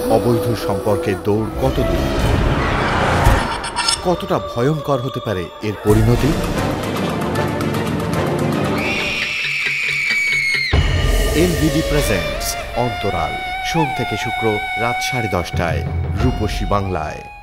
অবৈধ সম্পর্কের দৌড় কত দূর, কতটা ভয়ঙ্কর হতে পারে এর পরিণতি। এনভিডি প্রেজেন্টস অন্তরাল, সোম থেকে শুক্র রাত 10:30টায়, রূপসী বাংলায়।